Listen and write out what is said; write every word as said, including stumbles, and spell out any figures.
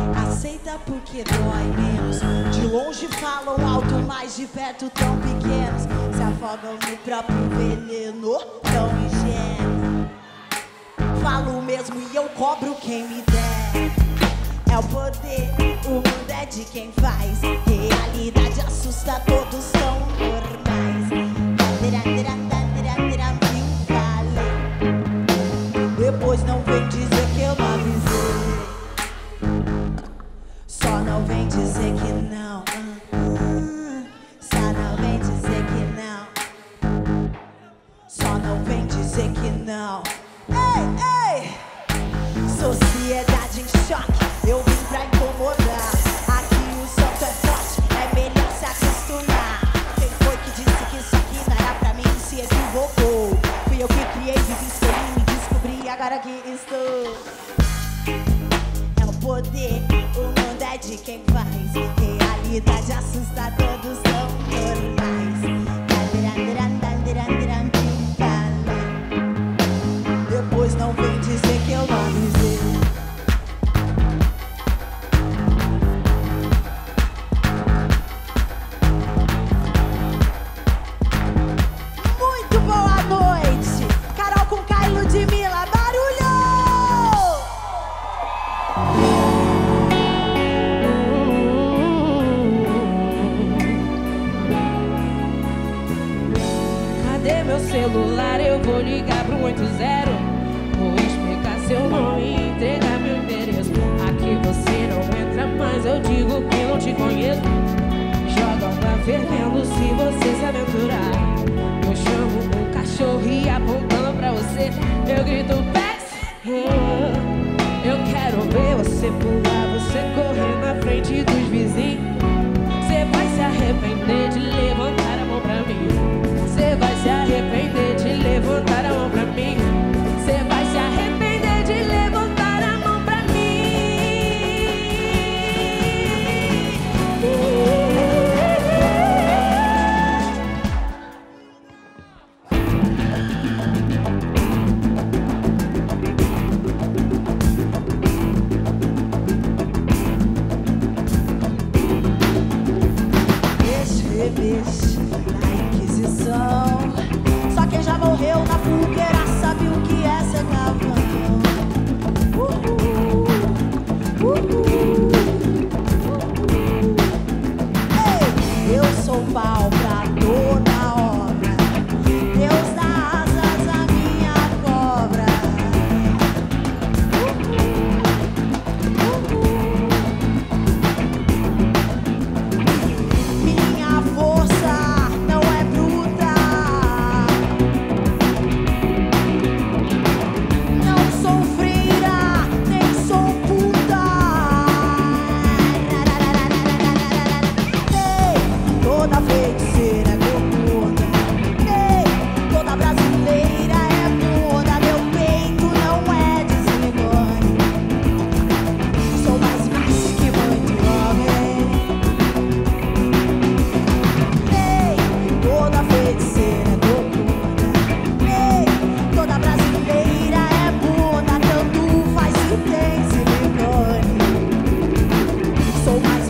Aceita porque dói menos. De longe falam alto, mas de perto tão pequenos. Se afogam no próprio veneno, tão ingênuo. Falo mesmo e eu cobro quem me der. É o poder, o mundo é de quem faz. Realidade assusta, todos são normais. Depois não vem dizer que eu não avisei. Só não vem dizer que não. Só não vem dizer que não. Só não vem dizer que não. Ei, ei! Sociedade em choque, eu vim pra incomodar. Aqui o santo é forte, é melhor se acostumar. Quem foi que disse que isso aqui não era pra mim? Se equivocou. Fui eu que criei, vivi, escolhi, me descobri, agora aqui estou. É o poder, o mundo é de quem faz. Realidade assusta, todos são normais. Depois não vem dizer que eu não avisei. Muito boa noite, Carol com K e Ludmilla, barulho! Cadê meu celular? Eu vou ligar pro oito zero. Vou explicar seu nome e entregar meu endereço. Aqui você não entra, mas eu digo que não te conheço. Joga uma fervendo se você se aventurar. Eu chamo um cachorro e apontando pra você eu grito Pex. Eu quero ver você pular, você correr na frente dos vizinhos. Você vai se arrepender de levantar a mão pra mim. Você vai se arrepender de levantar a mão pra mim. Você vai se arrepender de levantar a mão pra mim. Esse rebeixe na Inquisição. Só quem já morreu na fogueira sabe o que é ser cavão. Uhul, uhul, uhul. Ei, eu sou pau pra toda obra. Deus dá asas à minha cobra. Uhul, uhul. Minha força não é bruta. Não sou freira, nem sou puta. Ei, toda feiticeira é gorda. Ei, toda brasileira é gorda. Meu peito não é de silicone. Sou mais fácil que muito homem. Ei, toda feiticeira é gorda. Ei, toda brasileira é bunda. Tanto faz se tem silicone. Sou mais